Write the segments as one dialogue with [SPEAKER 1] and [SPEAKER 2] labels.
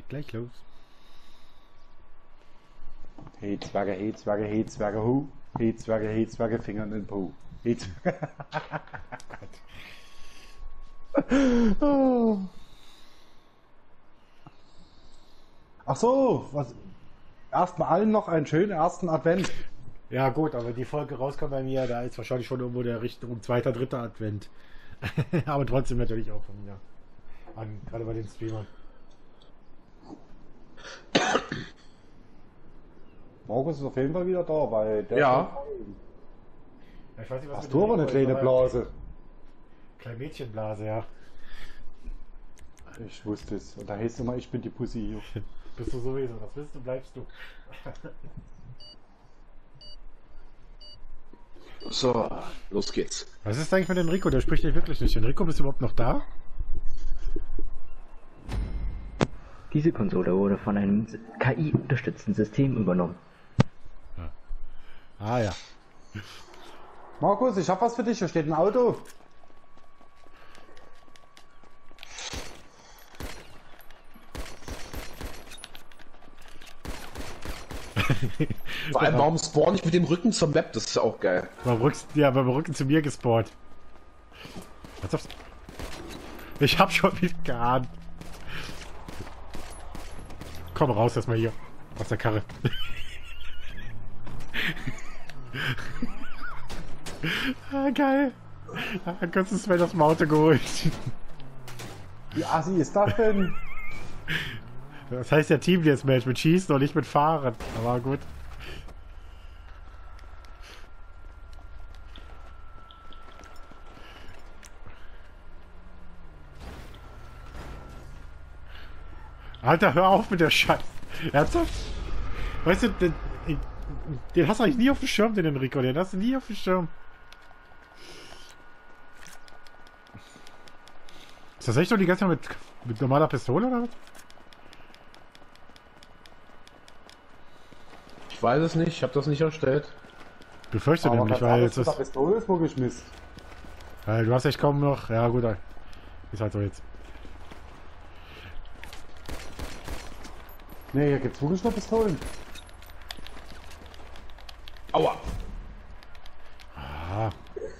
[SPEAKER 1] gleich los.
[SPEAKER 2] Hey Zwerge, hu. Hey Zwerge, Finger in den Po. Hey Zwerge. Oh. Ach so, was? Erstmal allen noch einen schönen ersten Advent.
[SPEAKER 1] Ja gut, aber die Folge rauskommt bei mir, da ist wahrscheinlich schon irgendwo der Richtung zweiter, dritter Advent. Aber trotzdem natürlich auch von mir. Gerade bei den Streamern.
[SPEAKER 2] Markus ist auf jeden Fall wieder da, weil der...
[SPEAKER 3] Ja.
[SPEAKER 1] Ja, ich weiß nicht, was
[SPEAKER 2] Hast du aber eine kleine Blase?
[SPEAKER 1] Kleine Mädchenblase, ja.
[SPEAKER 2] Ich wusste es. Und da heißt es immer, ich bin die Pussy hier.
[SPEAKER 1] Bist du sowieso, das bist du, bleibst du.
[SPEAKER 3] So, los geht's.
[SPEAKER 1] Was ist eigentlich mit Enrico? Der spricht dich wirklich nicht. Enrico, bist du überhaupt noch da?
[SPEAKER 4] Diese Konsole wurde von einem KI-unterstützten System übernommen.
[SPEAKER 1] Ja. Ah ja.
[SPEAKER 2] Markus, ich hab was für dich. Hier steht ein Auto.
[SPEAKER 3] Vor allem, warum spawn ich mit dem Rücken zum Map? Das ist auch geil.
[SPEAKER 1] Beim Rücken zu mir gespawnt. Was aufs... Ich hab schon wieder geahnt. Komm raus erstmal hier. Aus der Karre. Ah, geil. Ah, Gott, ist mir das Auto geholt.
[SPEAKER 2] Wie assi ist das denn?
[SPEAKER 1] Das heißt ja Team Deathmatch mit Schießen und nicht mit Fahren. Aber gut. Alter, hör auf mit der Scheiße. Ernsthaft? Weißt du, den hast du eigentlich nie auf dem Schirm, den Enrico. Den hast du nie auf dem Schirm. Ist das echt noch die ganze Zeit mit normaler Pistole oder was?
[SPEAKER 3] Ich weiß es nicht, ich habe das nicht erstellt.
[SPEAKER 1] Befürchte nämlich, weil jetzt ist...
[SPEAKER 2] Pistole ist wohl geschmissen.
[SPEAKER 1] Weil du hast echt kaum noch... Ja gut, ist halt so jetzt.
[SPEAKER 2] Ne, hier gibt's wirklich noch Pistolen.
[SPEAKER 3] Aua!
[SPEAKER 1] Ah.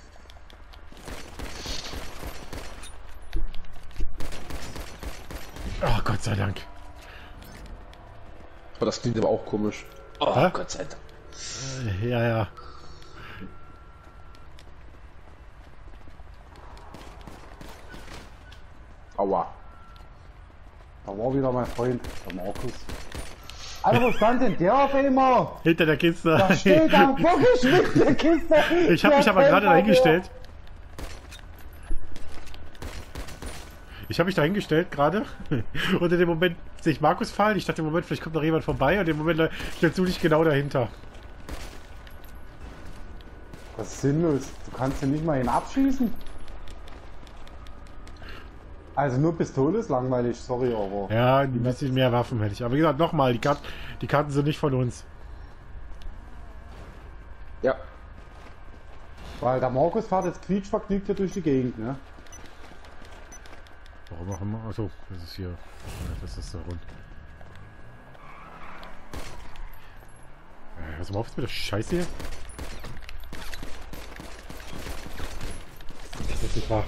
[SPEAKER 1] Oh, Gott sei Dank.
[SPEAKER 3] Oh, das klingt aber auch komisch. Oh,
[SPEAKER 1] Hä?
[SPEAKER 3] Gott sei Dank.
[SPEAKER 1] Ja, ja.
[SPEAKER 3] Aua.
[SPEAKER 2] Da war wieder mein Freund, der Markus. Alter, wo stand denn der auf einmal?
[SPEAKER 1] Hinter der Kiste.
[SPEAKER 2] Da steht am wirklich mit der Kiste.
[SPEAKER 1] Ich habe mich aber gerade dahingestellt. Ich habe mich dahingestellt gerade. Und in dem Moment sehe ich Markus fallen. Ich dachte im Moment, vielleicht kommt noch jemand vorbei. Und im Moment stellst du dich genau dahinter.
[SPEAKER 2] Das ist sinnlos. Du kannst ja nicht mal ihn abschießen. Also nur Pistole ist langweilig, sorry, aber...
[SPEAKER 1] Ja, ein bisschen mehr Waffen hätte ich. Aber wie gesagt, nochmal, die Karten sind nicht von uns.
[SPEAKER 3] Ja.
[SPEAKER 2] Weil der Markus fährt jetzt quietschvergnügt hier durch die Gegend, ne?
[SPEAKER 1] Warum auch immer? Achso, das ist hier. Das ist so rund. Was mal auf mit der Scheiße hier? Das ist nicht wahr.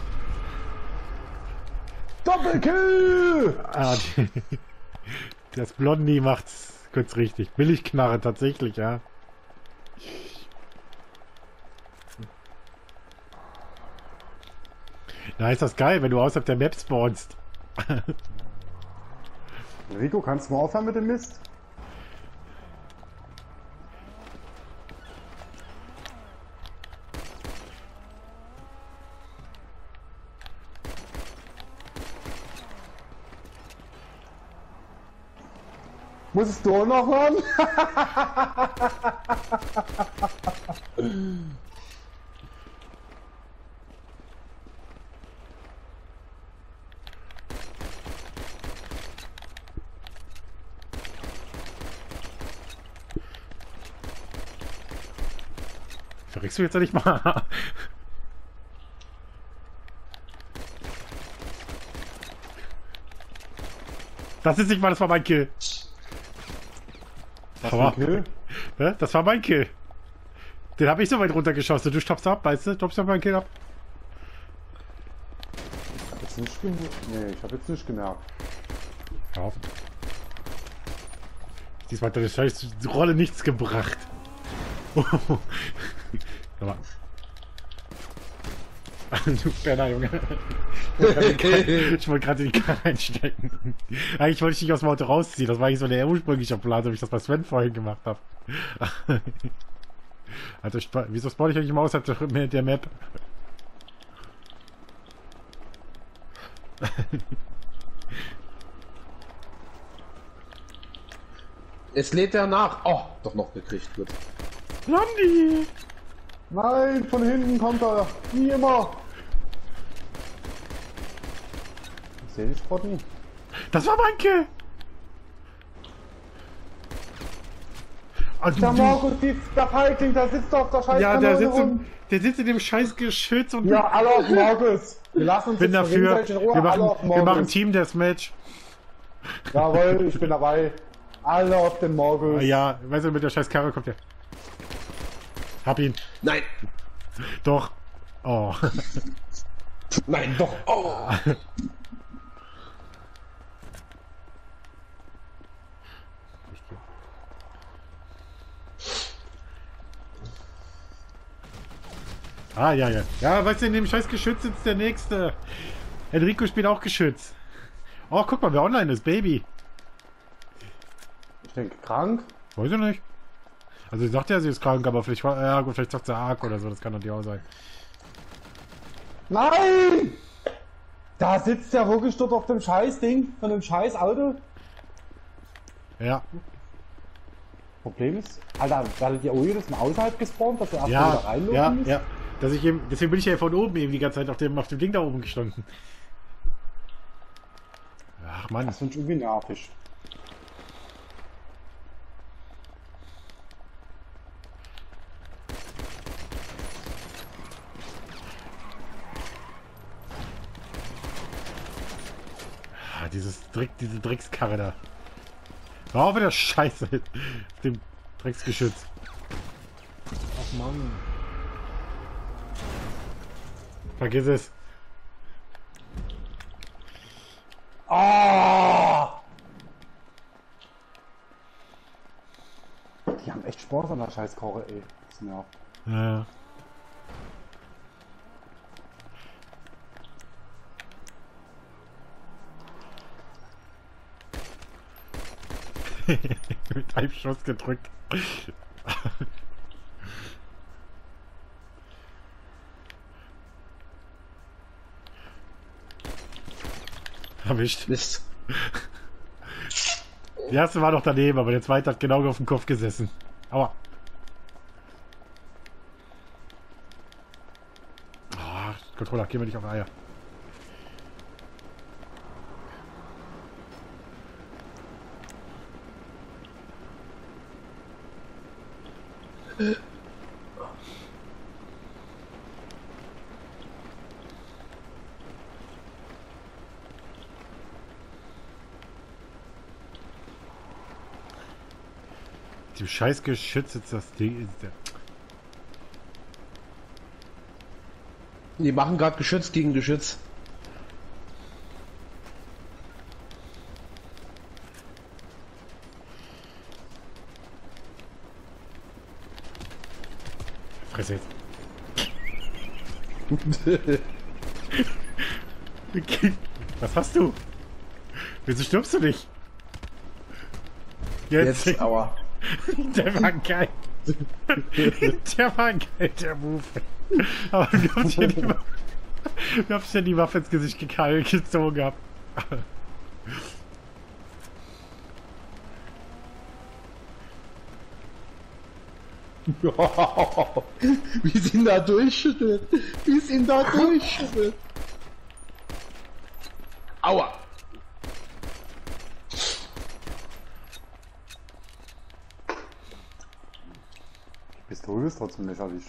[SPEAKER 2] Doppelkill!
[SPEAKER 1] Ah, das Blondie macht's kurz richtig. Billigknarre tatsächlich, ja. Na, ist das geil, wenn du außerhalb der Map spawnst.
[SPEAKER 2] Rico, kannst du mal aufhören mit dem Mist? Musstest du auch noch hören?
[SPEAKER 1] Verrickst du jetzt nicht mal? Das ist nicht mal, das war mein Kill.
[SPEAKER 2] Was für ein Kill?
[SPEAKER 1] Hä? Das war mein Kill. Den habe ich so weit runtergeschossen. Du stoppst ab, weißt du? Stoppst du meinen Kill ab?
[SPEAKER 2] Ich hab jetzt nicht gemerkt. Nee, ich hab jetzt nicht gemerkt.
[SPEAKER 1] Ja. Diesmal hat deine scheiß Rolle nichts gebracht. Aber. Du Penner, Junge. Ich wollte gerade in die Karre einstecken. Eigentlich wollte ich nicht aus dem Auto rausziehen. Das war eigentlich so der ursprüngliche Plan, so wie ich das bei Sven vorhin gemacht habe. Also, wieso spawn ich eigentlich immer außerhalb der Map?
[SPEAKER 3] Es lädt er nach. Oh, doch noch gekriegt wird.
[SPEAKER 1] Landi!
[SPEAKER 2] Nein, von hinten kommt er. Wie immer. Ich seh dich, Rodney.
[SPEAKER 1] Das war mein Kill! Also,
[SPEAKER 2] Der Markus, der Feigling, der sitzt auf der Scheiße.
[SPEAKER 1] ja, der sitzt in dem scheiß Geschütz und
[SPEAKER 2] Ja, alle auf Markus. Wir lassen uns
[SPEAKER 1] bin
[SPEAKER 2] jetzt
[SPEAKER 1] dafür.
[SPEAKER 2] gegenseitig in Ruhe.
[SPEAKER 1] Wir
[SPEAKER 2] Alle auf
[SPEAKER 1] machen
[SPEAKER 2] Markus.
[SPEAKER 1] Team Deathmatch.
[SPEAKER 2] Jawohl, ich bin dabei. Alle auf den Markus.
[SPEAKER 1] Ja, weißt du, mit der scheiß Karre kommt der. Hab ihn.
[SPEAKER 3] Nein.
[SPEAKER 1] Doch. Oh.
[SPEAKER 3] Nein, doch. Oh.
[SPEAKER 1] Ah, ja, ja. Ja, weißt du, in dem scheiß Geschütz sitzt der Nächste. Enrico spielt auch Geschütz. Oh, guck mal, wer online ist. Baby.
[SPEAKER 2] Ich denke, krank.
[SPEAKER 1] Weiß ich nicht. Also, sie sagt ja, sie ist krank, aber vielleicht war, ja gut, vielleicht sagt sie arg oder so. Das kann doch nicht auch sein.
[SPEAKER 2] Nein! Da sitzt der wirklich dort auf dem Scheißding, von dem scheiß Auto.
[SPEAKER 1] Ja.
[SPEAKER 2] Problem ist, Alter, werdet ihr auch jedes Mal außerhalb gespawnt, dass ihr erst mal
[SPEAKER 1] Ja,
[SPEAKER 2] wieder reinlaufen
[SPEAKER 1] ja,
[SPEAKER 2] müsst?
[SPEAKER 1] ja. Dass ich eben, deswegen bin ich ja von oben eben die ganze Zeit auf dem Ding da oben gestanden. Ach Mann.
[SPEAKER 2] Das finde ich irgendwie nervig.
[SPEAKER 1] Ah, diese Dreckskarre da. War auch wieder scheiße. Dem Drecksgeschütz.
[SPEAKER 2] Ach Mann.
[SPEAKER 1] Vergiss es.
[SPEAKER 2] Ah! Die haben echt Spaß an der Scheißkarre, ey. Das nervt.
[SPEAKER 1] Ja. Mit einem Schuss gedrückt. Erwischt.
[SPEAKER 3] Mist.
[SPEAKER 1] Die erste war noch daneben, aber der zweite hat genau auf dem Kopf gesessen. Aua. Ah, Controller, geh mir nicht auf Eier. Dem scheiß Geschütz ist das Ding.
[SPEAKER 3] Die machen gerade Geschütz gegen Geschütz.
[SPEAKER 1] Fresse jetzt. Was hast du? Wieso stirbst du nicht?
[SPEAKER 3] Jetzt, aua.
[SPEAKER 1] Der war geil. Der war geil, der Move. Aber du hast ja die Waffe ins Gesicht gezogen gehabt.
[SPEAKER 3] Wie sie ihn da durchschüttelt. Wie sie ihn da durchschüttelt. Aua.
[SPEAKER 2] Die Pistole ist trotzdem lächerlich.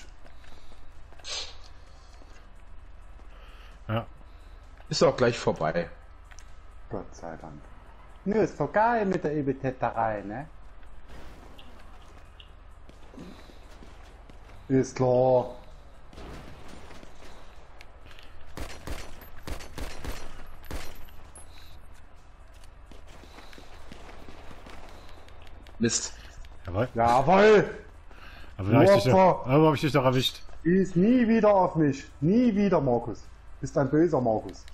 [SPEAKER 1] Ja.
[SPEAKER 3] Ist auch gleich vorbei.
[SPEAKER 2] Gott sei Dank. Nö, ist so geil mit der Ebetetterei, ne? Ist klar.
[SPEAKER 3] Mist.
[SPEAKER 1] Jawohl.
[SPEAKER 2] Jawohl!
[SPEAKER 1] Aber da hab ich dich
[SPEAKER 2] Opfer.
[SPEAKER 1] doch, aber hab ich dich doch erwischt.
[SPEAKER 2] Ist nie wieder auf mich. Nie wieder, Markus. Bist ein böser Markus.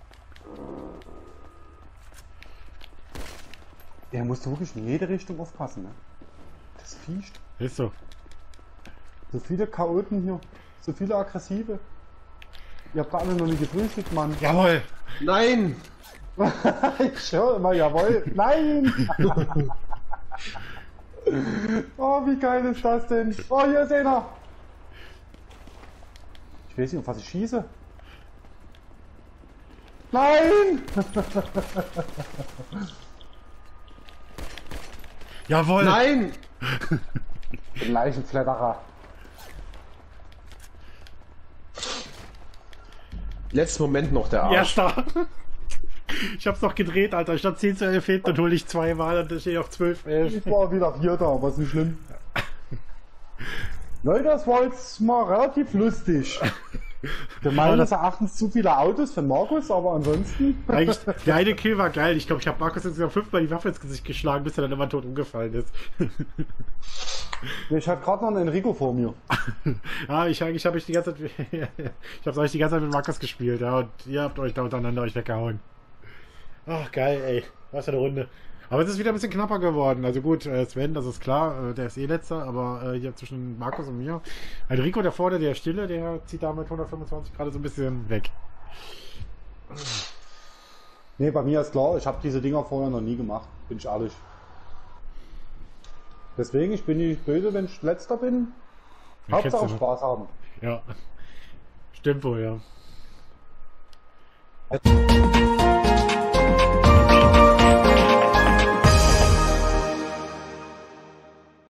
[SPEAKER 2] Der musst du wirklich in jede Richtung aufpassen, ne? Das Viech.
[SPEAKER 1] Ist so.
[SPEAKER 2] So viele Chaoten hier. So viele Aggressive. Ihr habt alle noch nie gefrühstückt, Mann.
[SPEAKER 1] Jawohl.
[SPEAKER 3] Nein!
[SPEAKER 2] Ich höre immer, jawohl. Nein! Oh, wie geil ist das denn? Oh, hier ist einer! Ich weiß nicht, auf was ich schieße. Nein!
[SPEAKER 1] Jawohl.
[SPEAKER 3] Nein!
[SPEAKER 2] Leichenflatterer.
[SPEAKER 3] Letzten Moment noch der Arsch.
[SPEAKER 1] Erster. Ich hab's noch gedreht, Alter. Ich stand 10 zu 11 hinten und hol ich zweimal und da stehe ich auf 12, 11.
[SPEAKER 2] Ich war wieder Vierter, aber ist nicht schlimm. Leute, das war jetzt mal relativ lustig. Wir meines Erachtens zu viele Autos für Markus, aber ansonsten.
[SPEAKER 1] Eigentlich, der eine Kill war geil. Ich glaube, ich habe Markus insgesamt 5-mal die Waffe ins Gesicht geschlagen, bis er dann immer tot umgefallen ist.
[SPEAKER 2] Ich hatte gerade noch einen Enrico vor mir.
[SPEAKER 1] Ja, eigentlich habe ich die ganze Zeit. Ich habe eigentlich die ganze Zeit mit Markus gespielt, ja, und ihr habt euch da untereinander euch weggehauen. Ach, geil, ey. Was für eine Runde. Aber es ist wieder ein bisschen knapper geworden. Also gut, Sven, das ist klar, der ist eh letzter, aber hier zwischen Markus und mir. Enrico, der vorne, der Stille, der zieht da mit 125 gerade so ein bisschen weg.
[SPEAKER 2] Nee, bei mir ist klar, ich habe diese Dinger vorher noch nie gemacht, bin ich ehrlich. Deswegen, ich bin nicht böse, wenn ich letzter bin.
[SPEAKER 1] Ja,
[SPEAKER 2] Hauptsache
[SPEAKER 1] kennst du,
[SPEAKER 2] Spaß haben.
[SPEAKER 1] ja. Stimmt wohl, ja.